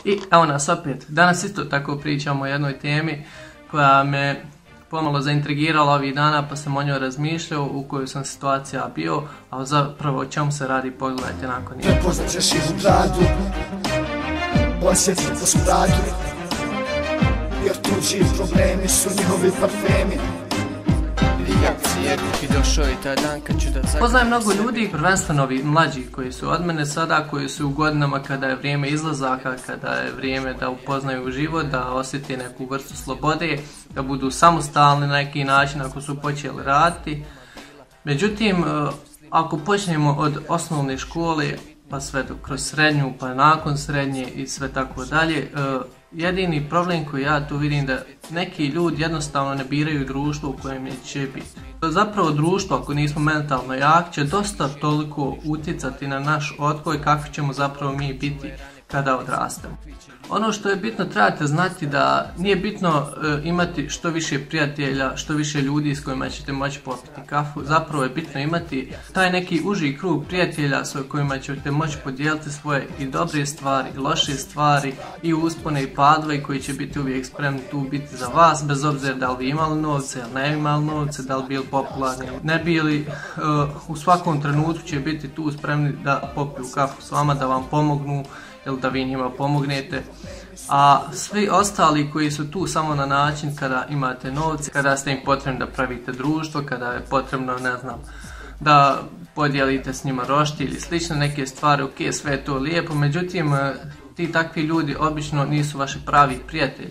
I evo nas opet. Danas isto tako pričamo o jednoj temi koja me pomalo zaintrigirala ovih dana, pa sam o njoj razmišljao, u kojoj sam situacija bio, a zapravo o čemu se radi, pogledajte nakon njega. Prepoznat ćeš ih u gradu, osjetit po smradu, jer tuđi problemi su njihovi parfemi. Poznajem mnogo ljudi, prvenstveno ovi mlađi koji su od mene sada, koji su u godinama kada je vrijeme izlazaka, kada je vrijeme da upoznaju život, da osjeti neku vrstu slobode, da budu samostalni na neki način ako su počeli raditi. Međutim, ako počnemo od osnovne škole, pa sve kroz srednju, pa nakon srednje i sve tako dalje, jedini problem koji ja tu vidim da neki ljudi jednostavno ne biraju društvo u kojem će biti. Zapravo društvo, ako nismo mentalno jak, će dosta toliko utjecati na naš odgoj kakvi ćemo zapravo mi biti kada odrastemo. Ono što je bitno, trebate znati da nije bitno imati što više prijatelja, što više ljudi s kojima ćete moći popiti kafu. Zapravo je bitno imati taj neki uži krug prijatelja s kojima ćete moći podijeliti svoje i dobre stvari, i loše stvari, i uspone i padove, koji će biti uvijek spremni tu biti za vas, bez obzira da li vi imali novce ili ne imali novce, da li bili popularni ili ne bili. U svakom trenutku će biti tu spremni da popiju kafu s vama, da vam pomognu ili da vi njima pomognete. A svi ostali koji su tu samo na način kada imate novce, kada ste im potrebni da pravite društvo, kada je potrebno, ne znam, da podijelite s njima roštilj ili slične neke stvari, ok, sve je to lijepo, međutim ti takvi ljudi obično nisu vaši pravi prijatelji.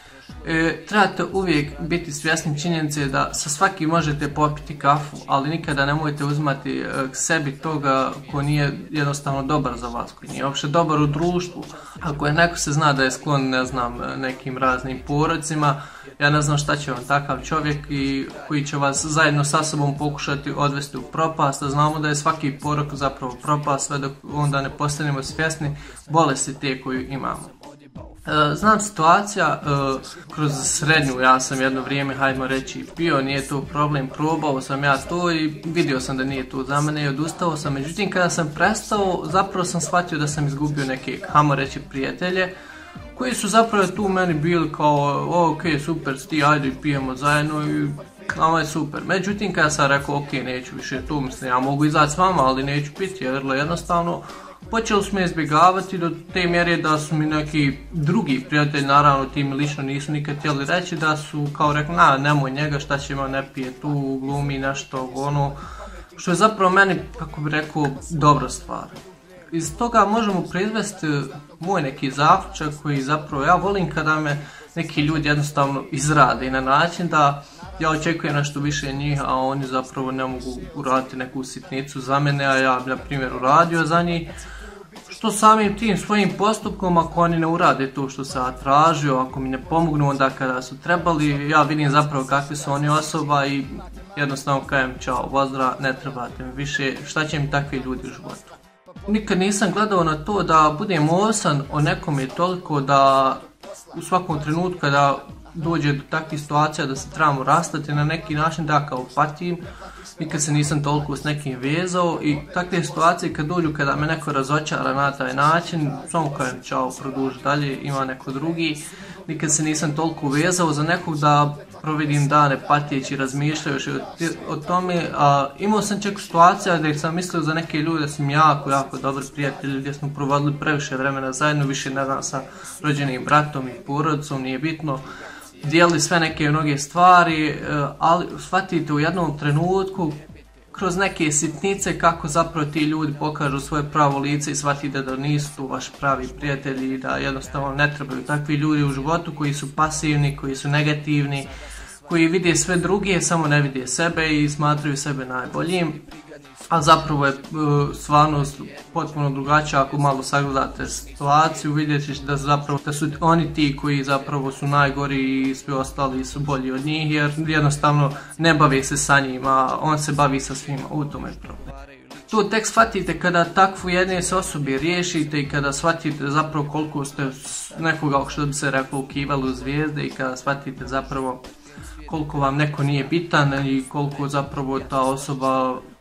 Trebate uvijek biti svjesni činjenice da sa svakim možete popiti kafu, ali nikada nemojte uzimati k sebi toga ko nije jednostavno dobar za vas, koji nije uopće dobar u društvu. Ako je neko se zna da je sklon, ne znam, nekim raznim porocima, ja ne znam šta će vam takav čovjek i koji će vas zajedno sa sobom pokušati odvesti u propast, a znamo da je svaki porok zapravo propast, sve dok onda ne postanemo svjesni bolesti te koju imamo. Znam situacija, kroz srednju ja sam jedno vrijeme, hajmo reći, pio, nije to problem, probao sam ja to i vidio sam da nije to za mene i odustao sam. Međutim, kada sam prestao, zapravo sam shvatio da sam izgubio neke, hajmo reći, prijatelje, koji su zapravo tu meni bili kao, ok, super, ti, ajde pijemo zajedno i ovo je super. Međutim, kada sam rekao, ok, neću više tu, mislim, ja mogu izaći s vama, ali neću piti, jer jednostavno počeli smo izbjegavati do te mjere da su mi neki drugi prijatelji, naravno ti mi lično nisu nikad htjeli reći, da su kao rekli, nemoj njega, šta će ima, ne pije tu, glumi nešto, ono, što je zapravo meni, kako bi rekao, dobra stvar. Iz toga možemo proizvesti moj neki zaključak koji zapravo ja volim kada me neki ljudi jednostavno izrade na način da ja očekujem nešto više njih, a oni zapravo ne mogu uraditi neku sitnicu za mene, a ja bi na primjer uradio za njih. Što samim tim svojim postupkom, ako oni ne urade to što sam tražio, ako mi ne pomognu onda kada su trebali, ja vidim zapravo kakvi su oni osoba i jednostavno kažem čao, pozdrav, ne trebate mi više, šta će mi takvi ljudi u životu. Nikad nisam gledao na to da budem ovisan o nekome toliko da u svakom trenutku kada dođe do takvih situacija da se trebamo rastati na neki način, da kao patim, nikad se nisam toliko s nekim vezao i takve situacije kad dođu kada me neko razočara na taj način, samo kažem čao, produži dalje, ima neko drugi. Nikad se nisam toliko vezao za nekog da providim dane patijeći, razmišljajući o tome. Imao sam čak situacija gdje sam mislio za neke ljude da sam jako dobri prijatelji, gdje smo provodili previše vremena zajedno, više ne znam, sa rođenim bratom i porodicom, nije bitno. Dijelili sve neke mnoge stvari, ali shvatite u jednom trenutku kroz neke sitnice kako zapravo ti ljudi pokažu svoje pravo lice i shvatite da nisu tu vaši pravi prijatelji i da jednostavno ne trebaju takvi ljudi u životu koji su pasivni, koji su negativni, koji vide sve druge, samo ne vide sebe i smatraju sebe najboljim. A zapravo je stvarnost potpuno drugačija. Ako malo sagledate situaciju, vidjet ćete da su oni ti koji zapravo su najgori i svi ostali su bolji od njih, jer jednostavno ne bavi se sa njima, on se bavi sa svima, u tome je problem. To tek shvatite kada takvu jedne osobe riješite i kada shvatite zapravo koliko ste nekoga, što bi se reklo, ukivali u zvijezde i kada shvatite zapravo koliko vam neko nije bitan i koliko zapravo ta osoba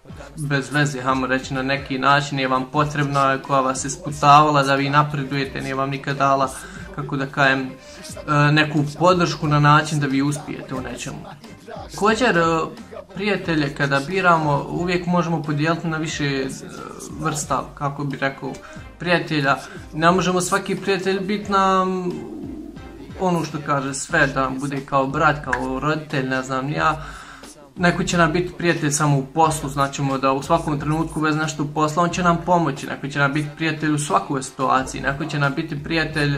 bez veze, hajmo reći na neki način, nije vam potrebna, koja vas je sputavala da vi napredujete, nije vam nikad dala, kako da kažem, neku podršku na način da vi uspijete u nečemu. Također, prijatelje kada biramo uvijek možemo podijeliti na više vrsta, kako bi rekao, prijatelja. Ne možemo svaki prijatelj biti nam ono što kaže sve, da nam bude kao brat, kao roditelj, ne znam ja. Neko će nam biti prijatelj samo u poslu, značimo da u svakom trenutku bez nešto u poslu on će nam pomoći, neko će nam biti prijatelj u svakoj situaciji, neko će nam biti prijatelj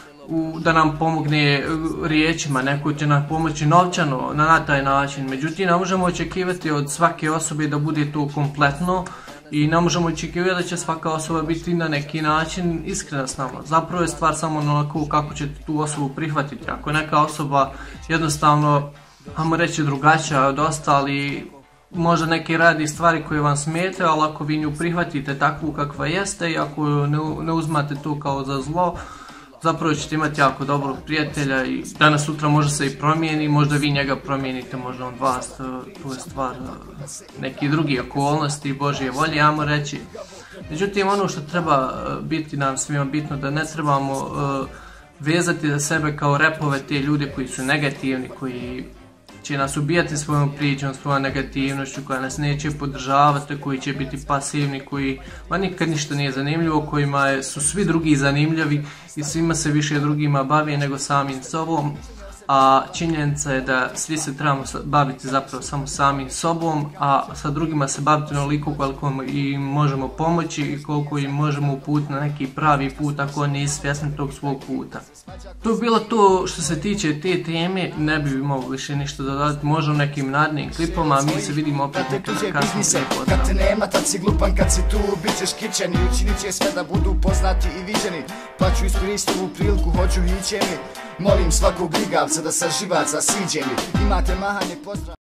da nam pomogne riječima, neko će nam pomoći novčano na taj način. Međutim, ne možemo očekivati od svake osobe da bude to kompletno i ne možemo očekivati da će svaka osoba biti na neki način iskrena s nama. Zapravo je stvar samo onako kako ćete tu osobu prihvatiti. Ako je neka osoba jednostavno, ajmo reći, drugačija od ostali, možda neke radi stvari koje vam smetaju, ali ako vi nju prihvatite takvu kakva jeste i ako ne uzmate to kao za zlo, zapravo ćete imati jako dobrog prijatelja i danas sutra može se i promijeni, možda vi njega promijenite, možda on vas, to je stvar neki drugi okolnosti i Božje volje, ajmo reći. Međutim, ono što treba biti nam svima bitno, da ne trebamo vezati za sebe kao repove te ljude koji su negativni, koji će nas ubijati svojom pričom, svojom negativnošću, koja nas neće podržavati, koji će biti pasivni, koji nikad ništa nije zanimljivo, kojima su svi drugi zanimljivi i svima se više drugima bavi nego samim sobom. A činjenica je da svi se trebamo baviti zapravo samo samim sobom, a sa drugima se baviti onoliko koliko im možemo pomoći i koliko im možemo uputiti na neki pravi put ako oni nisu svjesni tog svog puta. To je bilo to što se tiče te teme, ne bi imao više ništa dodati, možda u nekim narednim klipama, a mi se vidimo opet nekada kasnije. Kad te nema, tad si glupan, kad si tu, bit ćeš kičeni, učinit će sve da budu poznati i viđeni, pa ću iskoristiti ovu priliku, hoću ići mi. Molim svakog ligavca da sa živaca siđe mi. Imate mahanje, pozdrav.